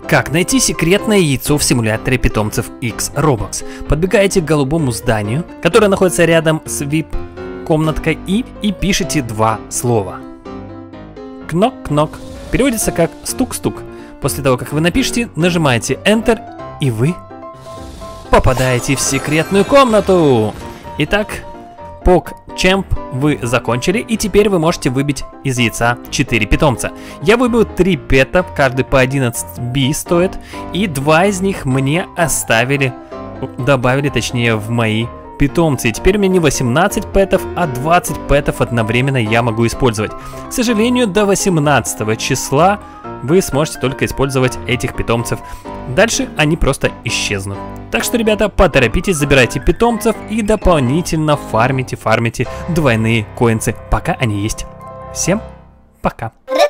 Как найти секретное яйцо в симуляторе питомцев X Roblox? Подбегаете к голубому зданию, которое находится рядом с VIP-комнаткой, и пишите два слова. Кнок-кнок. Переводится как стук-стук. После того, как вы напишете, нажимаете Enter, и вы попадаете в секретную комнату. Итак, PogChamp вы закончили, и теперь вы можете выбить из яйца 4 питомца. Я выбил 3 пета, каждый по 11 би стоит, и 2 из них мне добавили точнее в мои питомцы. И теперь у меня не 18 пэтов, а 20 пэтов одновременно я могу использовать. К сожалению, до 18 числа вы сможете только использовать этих питомцев. Дальше они просто исчезнут. Так что, ребята, поторопитесь, забирайте питомцев и дополнительно фармите двойные коинсы, пока они есть. Всем пока!